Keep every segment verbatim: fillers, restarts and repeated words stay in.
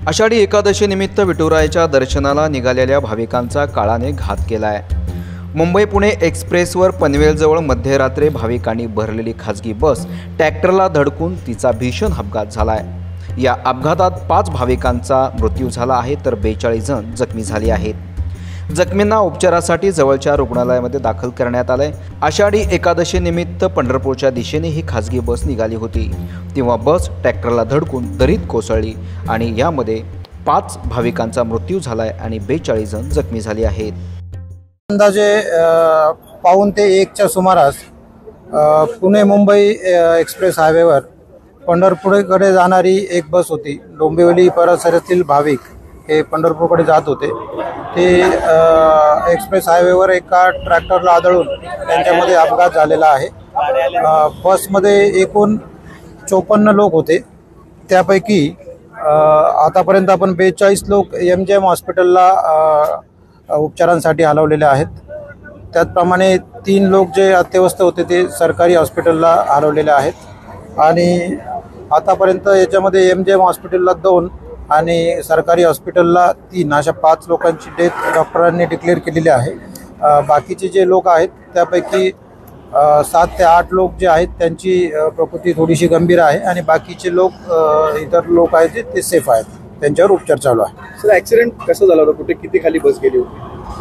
आषाढी एकादशी निमित्त विठुरायाच्या दर्शनाला निघालेल्या भाविकांचा काळाने घात केलाय। मुंबई पुणे एक्सप्रेसवर पनवेलजवळ मध्यरात्री भाविकांनी भरलेली खासगी बस ट्रॅक्टरला धडकून तिचा भीषण अपघात झालाय। या अपघातात पाच भाविकांचा मृत्यू झाला आहे तर बेचाळीस जण जखमी झाले आहेत। जखमींना उपचारासाठी जवळच्या रुग्णालयामध्ये दाखल करण्यात आले। आषाढी एकादशी निमित्त पंढरपूरच्या दिशेने ही खासगी बस निघाली होती, तेव्हा बस ट्रॅक्टरला धडकून दरीत कोसळली आणि यामध्ये पाच भाविकांचा मृत्यू झालाय आणि बेचाळीस जण जखमी झाले आहेत। अंदाजे पाऊण ते एकच्या सुमारास पुणे मुंबई एक्सप्रेस हायवेवर पंढरपूरकडे जाणारी एक बस होती। डोंबिवली परिसरातील भाविक हे पंढरपूरकडे जात होते। ते एक्सप्रेस हायवेवर एका ट्रॅक्टरला आदळून त्यांच्यामध्ये अपघात झालेला आहे। बसमध्ये एकूण चोपन्न लोक होते, त्यापैकी आतापर्यंत आपण बेचाळीस लोक एम जे एम हॉस्पिटलला उपचारांसाठी हलवलेले आहेत। त्याचप्रमाणे तीन लोक जे अत्यवस्थ होते ते सरकारी हॉस्पिटलला हलवलेले आहेत आणि आतापर्यंत याच्यामध्ये एम जे एम हॉस्पिटलला दोन आणि सरकारी हॉस्पिटलला तीन अशा पाच लोकांची डेथ डॉक्टरांनी डिक्लेअर केलेली आहे। बाकीचे जे लोक आहेत त्यापैकी सात ते आठ लोक जे आहेत त्यांची प्रकृती थोडीशी गंभीर आहे आणि बाकीचे लोक इतर लोक आहेत ते सेफ आहेत, त्यांच्यावर उपचार चालू आहे। सर, ॲक्सिडेंट कसं झाला होता? कुठे किती खाली बस गेली होती?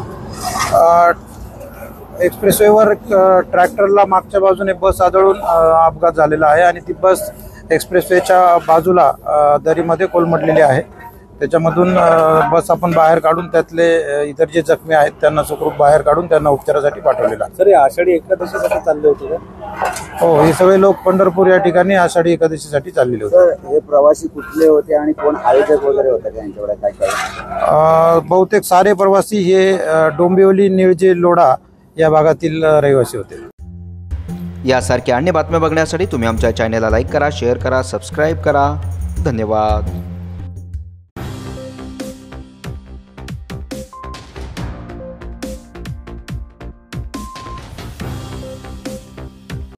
एक्सप्रेसवेवर ट्रॅक्टरला मागच्या बाजूने बस आदळून अपघात झालेला आहे आणि ती बस एक्सप्रेसवेच्या बाजूला दरीमध्ये कोलमडलेली आहे। त्याच्यामधून बस आपण बाहेर काढून त्यातले इतर जे जखमी आहेत त्यांना सुखरूप बाहेर काढून त्यांना उपचारासाठी पाठवलेलं आहे। सर, आषाढी एकादशीसाठी चालले होते का? हो, हे सगळे लोक पंढरपूर या ठिकाणी आषाढी एकादशीसाठी चाललेले होते। सर, हे प्रवासी कुठले होते आणि कोण आयोजक वगैरे होते का यांच्याकडे? काय काय बहुतेक सारे प्रवासी हे डोंबिवली, निळजे, लोढा या भागातील रहिवासी होते। यासारख्या अन्य बातम्या बघण्यासाठी तुम्ही आमच्या चॅनलला लाईक करा, शेअर करा, सबस्क्राईब करा। धन्यवाद।